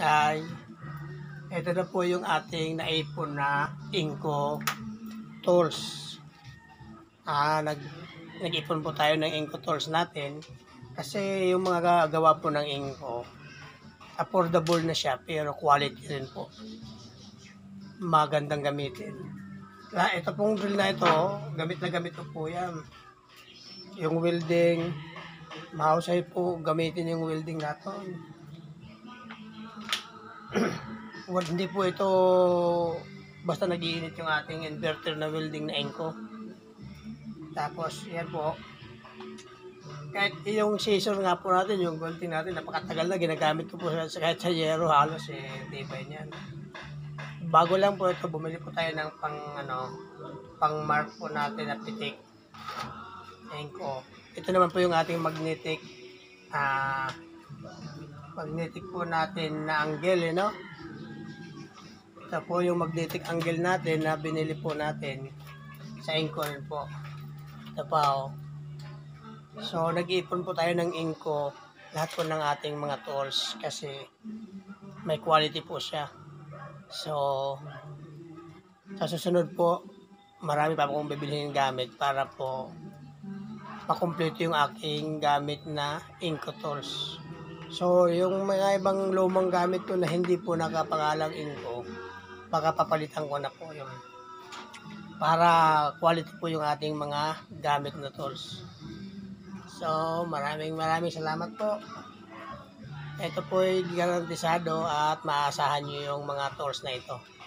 Ay, ito na po yung ating naipon na Inco tools. Nag-ipon po tayo ng Inco tools natin kasi yung mga gawa po ng Inco, affordable na siya pero quality rin po. Magandang gamitin. Ito pong drill na ito, gamit na gamit po yan. Yung welding, mahusay po gamitin yung welding natin. Hindi po ito basta nag-iinit yung ating inverter na welding na Inco. Tapos yan po, kahit yung scissor nga po natin, yung welding natin, napakatagal na ginagamit ko po kahit sa yero halos tibay niyan. Bago lang po ito, bumili po tayo ng pang mark po natin na pitik Inco. Ito naman po yung ating magnetic po natin na angle, no? Ito po yung magnetic angle natin na binili po natin sa Inco rin po. Ito pa, oh. So, nag-iipon po tayo ng Inco lahat po ng ating mga tools kasi may quality po siya. So, sa susunod po, marami pa akong bibilihin gamit para po makumpleto yung aking gamit na Inco tools. So, yung mga ibang lumang gamit ko na hindi po nakapangalang Inco, baka papalitan ko na po yun. Para quality po yung ating mga gamit na tools. So, maraming salamat po. Ito po ay garantisado at maasahan nyo yung mga tools na ito.